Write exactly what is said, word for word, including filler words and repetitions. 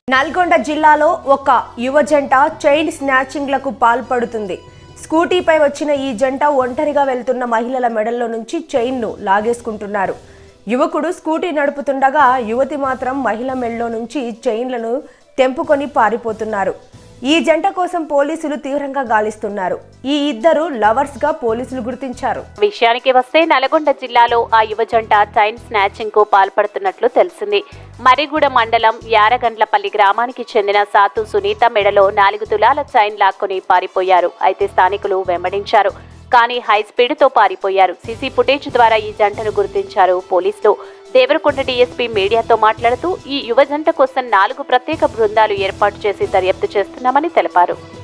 నల్గొండ జిల్లాలో ఒక యువ జంట చైన్ స్నాచింగ్లకు పాల్పడుతుంది. స్కూటీపై వచ్చిన ఈ జంట ఒంటరిగా వెళ్తున్న మహిళల మెడల్లో నుంచి చైన్ను లాగేసుకుంటున్నారు. యువకుడు స్కూటీ నడుపుతుండగా యువతి మాత్రం మహిళ మెడలో నుంచి చైన్లను తెంపుకొని పారిపోతున్నారు. ఈ జంట కోసం పోలీసులు తీవ్రంగా గాలిస్తున్నారు. ఈ ఇద్దరు లవర్స్ గా పోలీసులు గుర్తించారు. విషయానికి వస్తే నల్గొండ జిల్లాలో ఆ యువ జంట చైన్ స్నాచింగ్ కు పాల్పడుతున్నట్లు తెలిసింది. మరిగూడ మండలం యారగండ్లపల్లి గ్రామానికి చెందిన సాతు సునీత మెడలో నాలుగు తులాల చైన్ లాక్కొని పారిపోయారు. అయితే స్థానికులు వెంబడించారు, కానీ హై స్పీడ్ తో పారిపోయారు. సీసీ ఫుటేజ్ ద్వారా ఈ జంటను గుర్తించారు పోలీసులు. దేవరకొండ డీఎస్పీ మీడియాతో మాట్లాడుతూ ఈ యువ జంట కోసం నాలుగు ప్రత్యేక బృందాలు ఏర్పాటు చేసి దర్యాప్తు చేస్తున్నామని తెలిపారు.